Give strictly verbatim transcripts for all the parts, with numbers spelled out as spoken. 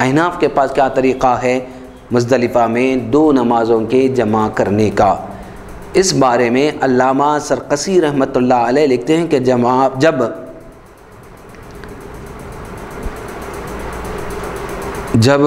अहनाफ के पास क्या तरीक़ा है मुज़दलिफ़ा में दो नमाज़ों के जमा करने का। इस बारे में अल्लामा सरकसी रहमतुल्लाह अलैह लिखते हैं कि जमा जब जब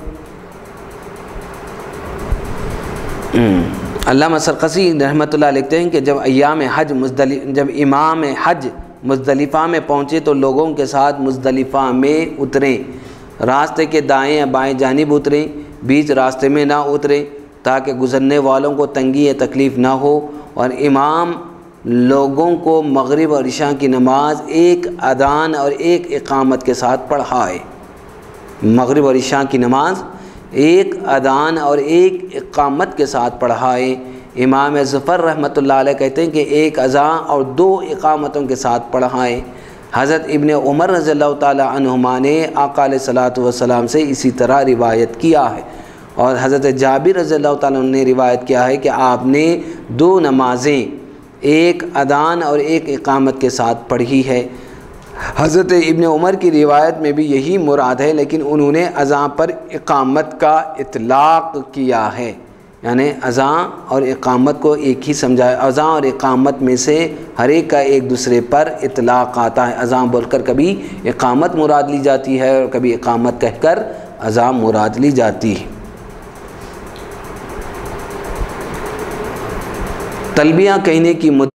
अल्लामा सरकसी रहमतुल्लाह लिखते हैं कि जब अय्याम हज मुज़दलि जब इमाम हज मुज़दलिफ़ा में पहुँचे तो लोगों के साथ मुज़दलिफ़ा में उतरें, रास्ते के दाएं या बाएं जानिब उतरें, बीच रास्ते में ना उतरें ताकि गुज़रने वालों को तंगी या तकलीफ़ ना हो। और इमाम लोगों को मगरिब और इशा की नमाज एक अदान और एक इक़ामत के साथ पढ़ाए। मगरिब और इशा की नमाज एक अदान और एक इक़ामत के साथ पढ़ाए। इमाम ज़फ़र रहमतुल्लाह अलैह कहते हैं कि एक अज़ा और दो इक़ामतों के साथ पढ़ाए। हज़रत इब्ने उमर रज़ियल्लाहु ताला अन्हुमा ने आका अलैहिस्सलातु वस्सलाम से इसी तरह रिवायत किया है। और हज़रत जाबिर रज़ियल्लाहु ताला अन्हु ने रिवायत किया है कि आपने दो नमाज़ें एक अदान और एक इक़ामत के साथ पढ़ी है। हज़रत इब्ने उमर की रिवायत में भी यही मुराद है, लेकिन उन्होंने अज़ां पर इक़ामत का इतलाक़ किया है, यानी अज़ां और इक़ामत को एक ही समझाया। अज़ां और इक़ामत में से हर एक का एक दूसरे पर इतलाक़ आता है। अज़ां बोलकर कभी इक़ामत मुराद ली जाती है और कभी इक़ामत कहकर अज़ां मुराद ली जाती है। तलबिया कहने की